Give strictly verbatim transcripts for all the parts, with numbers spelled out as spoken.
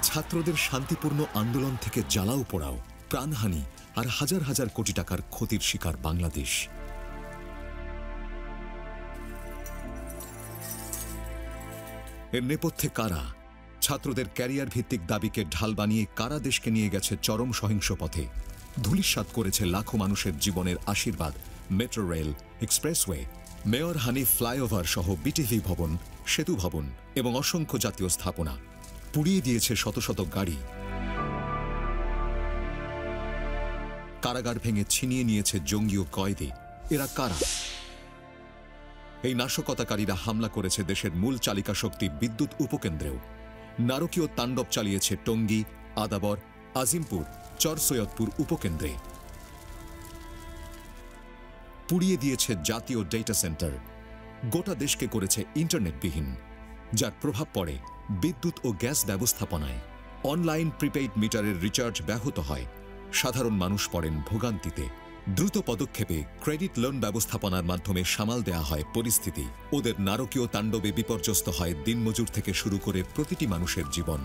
ছাত্রদের শান্তিপূর্ণ আন্দোলন থেকে জ্বালাও পোড়াও, প্রাণহানি আর হাজার হাজার কোটি টাকার ক্ষতির শিকার বাংলাদেশ। এর নেপথ্যে কারা? ছাত্রদের ক্যারিয়ার ভিত্তিক দাবিকে ঢাল বানিয়ে কারা দেশকে নিয়ে গেছে চরম সহিংস পথে? ধূলিসাৎ করেছে লাখো মানুষের জীবনের আশীর্বাদ metro rail, expressway, mayor Hanif flyover সহ বিটিভি ভবন, সেতু ভবন এবং অসংখ্য জাতীয় স্থাপনা। পুড়িয়ে দিয়েছে শত শত গাড়ি। কারাগার ভেঙে ছিনিয়ে নিয়েছে জঙ্গি ও কয়েদি। এরা কারা? এই নাশকতাকারীরা হামলা করেছে দেশের মূল চালিকা শক্তি বিদ্যুৎ উপকেন্দ্রেও। নারকীয় তাণ্ডব চালিয়েছে টঙ্গী, আদাবর, আজিমপুর, চরসৈয়দপুর উপকেন্দ্রে। পুড়িয়ে দিয়েছে জাতীয় ডেটা সেন্টার। গোটা দেশকে করেছে ইন্টারনেটবিহীন, যার প্রভাব পড়ে বিদ্যুৎ ও গ্যাস ব্যবস্থাপনায়। অনলাইন প্রিপেইড মিটারের রিচার্জ ব্যাহত হয়। সাধারণ মানুষ পড়েন ভোগান্তিতে। দ্রুত পদক্ষেপে ক্রেডিট লোন ব্যবস্থাপনার মাধ্যমে সামাল দেয়া হয় পরিস্থিতি। ওদের নারকীয় তাণ্ডবে বিপর্যস্ত হয় দিনমজুর থেকে শুরু করে প্রতিটি মানুষের জীবন।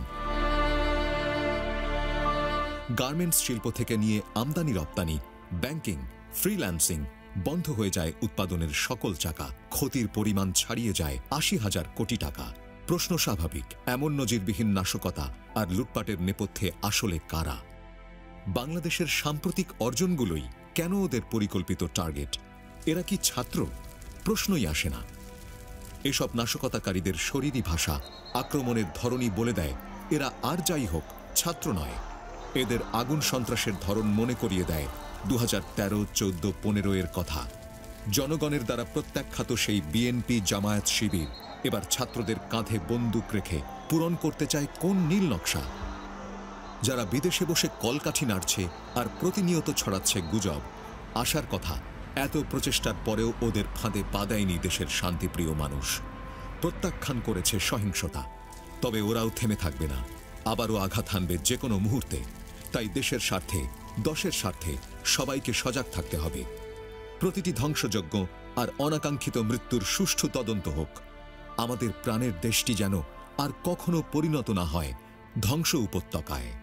গার্মেন্টস শিল্প থেকে নিয়ে আমদানি রপ্তানি, ব্যাংকিং, ফ্রিল্যান্সিং বন্ধ হয়ে যায় উৎপাদনের সকল চাকা। ক্ষতির পরিমাণ ছাড়িয়ে যায় আশি হাজার কোটি টাকা। প্রশ্ন স্বাভাবিক, এমন নজিরবিহীন নাশকতা আর লুটপাটের নেপথ্যে আসলে কারা? বাংলাদেশের সাম্প্রতিক অর্জনগুলোই কেন ওদের পরিকল্পিত টার্গেট? এরা কি ছাত্র? প্রশ্নই আসে না। এসব নাশকতাকারীদের শরীরী ভাষা, আক্রমণের ধরনই বলে দেয় এরা আর যাই হোক ছাত্র নয়। এদের আগুন সন্ত্রাসের ধরন মনে করিয়ে দেয় দু হাজার তেরো, চোদ্দ, পনেরো এর কথা। জনগণের দ্বারা প্রত্যাখ্যাত সেই বিএনপি, জামায়াত শিবির এবার ছাত্রদের কাঁধে বন্দুক রেখে পূরণ করতে চায় কোন নীল নকশা? যারা বিদেশে বসে কলকাঠি নাড়ছে আর প্রতিনিয়ত ছড়াচ্ছে গুজব, আশার কথা এত প্রচেষ্টার পরেও ওদের ফাঁদে পা দেয়নি দেশের শান্তিপ্রিয় মানুষ। প্রত্যাখ্যান করেছে সহিংসতা। তবে ওরাও থেমে থাকবে না, আবারও আঘাত হানবে যে কোনো মুহূর্তে। তাই দেশের স্বার্থে, দশের স্বার্থে সবাইকে সজাগ থাকতে হবে। প্রতিটি ধ্বংসযজ্ঞ আর অনাকাঙ্ক্ষিত মৃত্যুর সুষ্ঠু তদন্ত হোক। আমাদের প্রাণের দেশটি যেন আর কখনো পরিণত না হয় ধ্বংস উপত্যকায়।